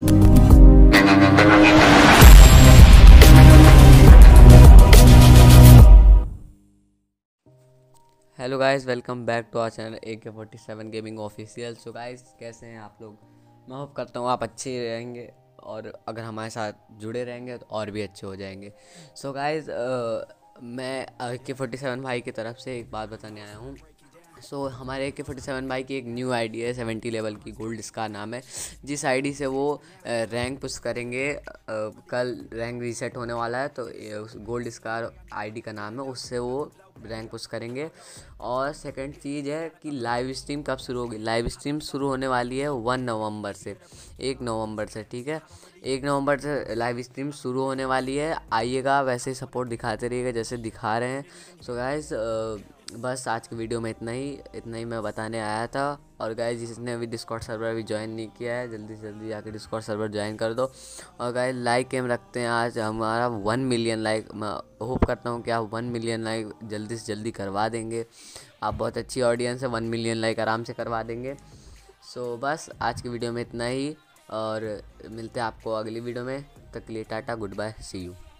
Hello guys, welcome back to our channel AK47 gaming official. So guys, कैसे हैं आप लोग? मैं होप करता हूँ आप अच्छे रहेंगे और अगर हमारे साथ जुड़े रहेंगे तो और भी अच्छे हो जाएंगे। सो गाइस, मैं AK47 भाई की तरफ से एक बात बताने आया हूँ। सो हमारे AK47 भाई की एक न्यू आईडी है 70 लेवल की, गोल्ड स्कार नाम है। जिस आईडी से वो रैंक पुश करेंगे, कल रैंक रीसेट होने वाला है, तो उस गोल्ड स्कार आईडी का नाम है, उससे वो रैंक पुश करेंगे। और सेकंड चीज़ है कि लाइव स्ट्रीम कब शुरू होगी। लाइव स्ट्रीम शुरू होने वाली है 1 नवंबर से, 1 नवंबर से, ठीक है। 1 नवंबर से लाइव स्ट्रीम शुरू होने वाली है। आइएगा, वैसे ही सपोर्ट दिखाते रहिएगा जैसे दिखा रहे हैं। सो गाइस, बस आज की वीडियो में इतना ही मैं बताने आया था। और गाइस, जिसने अभी डिस्कॉर्ड सर्वर अभी ज्वाइन नहीं किया है, जल्दी से जल्दी जाकर डिस्कॉर्ड सर्वर ज्वाइन कर दो। और गाइस, लाइक एम रखते हैं आज हमारा 1 मिलियन लाइक। मैं होप करता हूँ कि आप 1 मिलियन लाइक जल्दी से जल्दी करवा देंगे। आप बहुत अच्छी ऑडियंस है, 1 मिलियन लाइक आराम से करवा देंगे। सो बस आज की वीडियो में इतना ही, और मिलते हैं आपको अगली वीडियो में। तब तक के लिए tata, good bye, see you.